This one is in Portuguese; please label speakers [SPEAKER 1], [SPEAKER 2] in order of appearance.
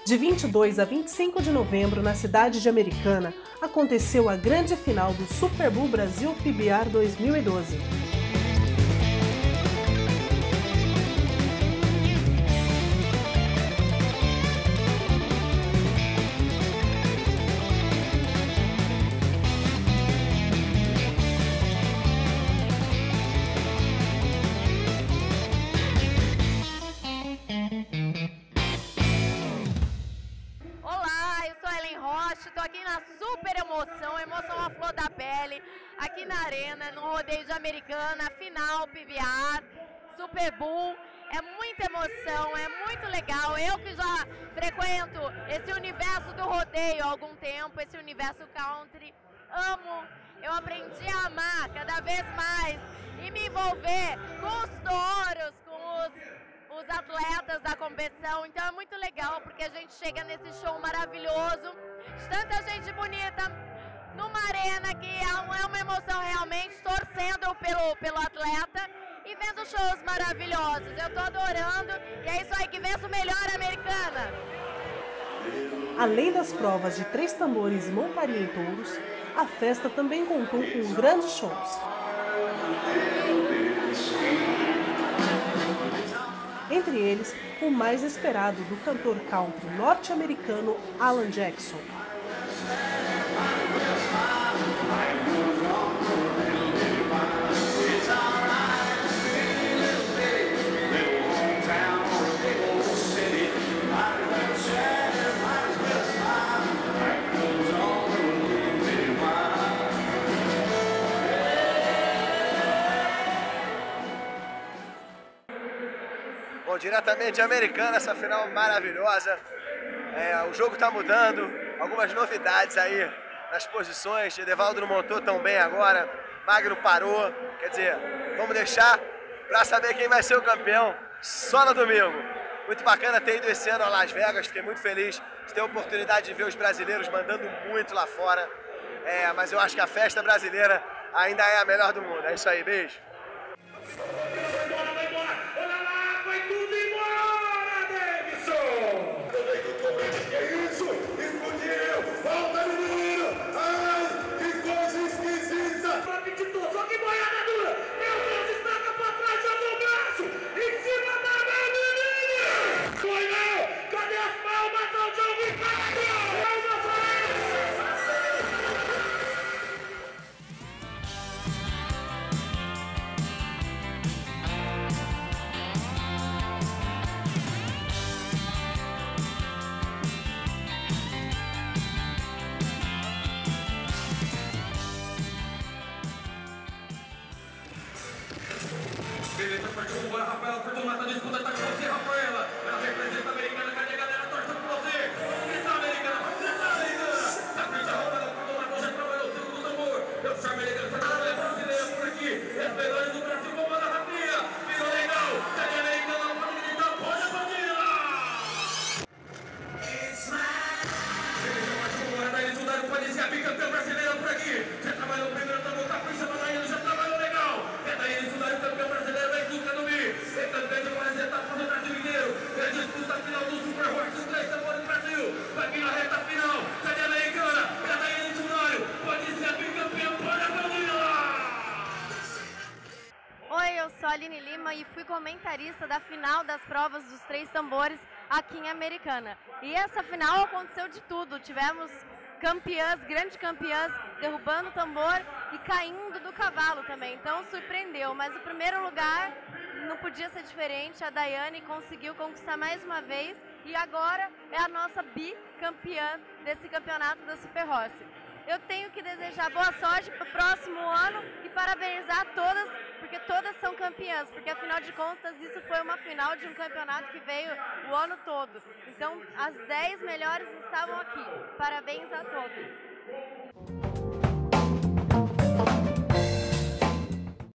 [SPEAKER 1] De 22 a 25 de novembro, na cidade de Americana, aconteceu a grande final do Super Bowl Brasil PBR 2012.
[SPEAKER 2] Estou aqui na super emoção à flor da pele, aqui na arena, no rodeio de Americana, final PBR, Super Bowl, é muita emoção, é muito legal. Eu que já frequento esse universo do rodeio há algum tempo, esse universo country, amo, eu aprendi a amar cada vez mais e me envolver com os touros, com os atletas da competição, então é muito legal porque a gente chega nesse show maravilhoso, de tanta gente bonita, numa arena que é uma emoção realmente, torcendo pelo atleta e vendo shows maravilhosos. Eu tô adorando e é isso aí, que vença o melhor, Americana!
[SPEAKER 1] Além das provas de 3 tambores e montaria em touros, a festa também contou com grandes shows. Entre eles, o mais esperado do cantor country norte-americano Alan Jackson.
[SPEAKER 3] Bom, diretamente de Americana, essa final maravilhosa. O jogo está mudando, algumas novidades aí nas posições. Edevaldo não montou tão bem agora, Magno parou. Quer dizer, vamos deixar para saber quem vai ser o campeão só no domingo. Muito bacana ter ido esse ano a Las Vegas, fiquei muito feliz de ter a oportunidade de ver os brasileiros mandando muito lá fora. Mas eu acho que a festa brasileira ainda é a melhor do mundo. É isso aí, beijo.
[SPEAKER 4] Beleza, partiu o Rafael, por tomar a disputa, tá com você, Rafaela. Ela representa a Americana, cadê a galera? Torce por você. Grita Americana, grita Americana. Na frente, a Rafaela, por tomar, já trabalhou o segundo tambor. Eu chamo a Americana, essa galera brasileira por aqui. As melhores do Brasil, vamos mandar Rafinha. Virou legal, cadê a Americana? Ela pode gritar, pode aplaudir. Beleza, partiu o Rafael, isso daí pode ser a bicampeã brasileira por aqui. Já trabalhou o primeiro tambor, tá com isso, Manaína, já trabalhou legal. É daí, isso daí, o campeão brasileiro. Ele também de várias etapas do Brasil inteiro. É a disputa final do Super Horse, os 3 tambores do Brasil. Vai vir na reta final. Cadê a Americana? Cadê a Ele Tunário? Pode ser a bicampeã, pode aplaudir lá!
[SPEAKER 2] Oi, eu sou a Aline Lima e fui comentarista da final das provas dos 3 tambores aqui em Americana. E essa final aconteceu de tudo. Tivemos campeãs, grandes campeãs, derrubando o tambor e caindo do cavalo também. Então surpreendeu, mas o primeiro lugar não podia ser diferente. A Daiane conseguiu conquistar mais uma vez e agora é a nossa bicampeã desse campeonato da Super Horse. Eu tenho que desejar boa sorte para o próximo ano e parabenizar todas, porque todas são campeãs, porque afinal de contas isso foi uma final de um campeonato que veio o ano todo. Então as 10 melhores estavam aqui. Parabéns a todas.